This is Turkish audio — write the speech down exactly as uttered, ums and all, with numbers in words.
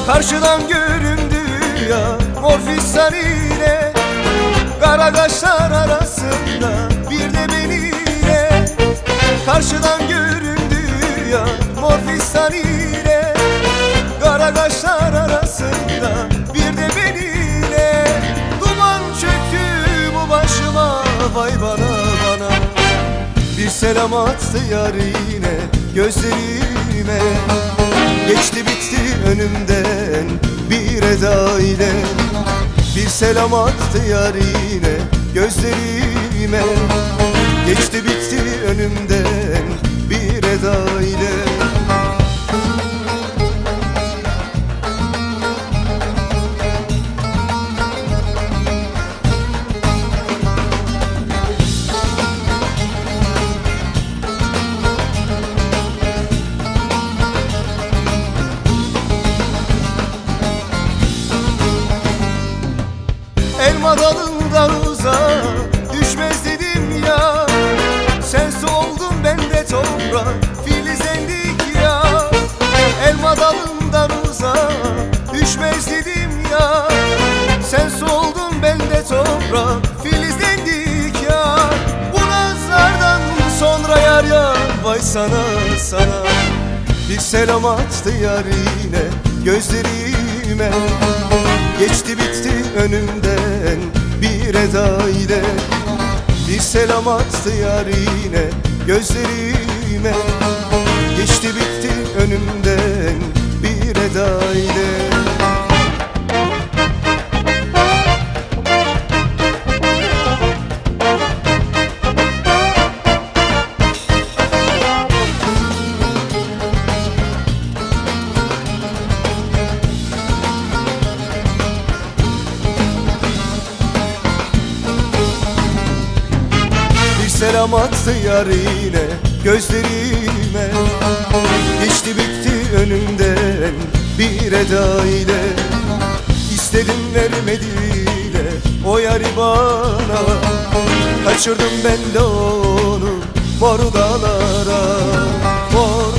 Karşıdan göründü ya mor fisaniyle, kara kaşlar arasında bir de beniyle. Karşıdan göründü ya mor fisaniyle, kara kaşlar arasında bir de beniyle. Duman çöktü bu başıma, vay bana bana. Bir selam attı yarine gözlerime, geçti bitti önümden bir eda ile. Bir selam attı yarine gözlerime, geçti bitti önümden bir eda ile. Elma dalından uzağa düşmez dedim ya, sen su oldun ben de toprak filizlendik ya. Elma dalından uzağa düşmez dedim ya, sen su oldun ben de toprak filizlendik ya. Bu nazlardan sonra yar yar vay sana sana. Bir selam attı yarine gözlerime, geçti bitti önümden bir eda ile. Bir selam attı yarine gözlerime, geçti bitti önümden bir eda ile. Selam attı yarine gözlerime, geçti bitti önümden bir eda ile. İstedim vermedi bile o yari bana, kaçırdım ben de onu mor dağlara, mor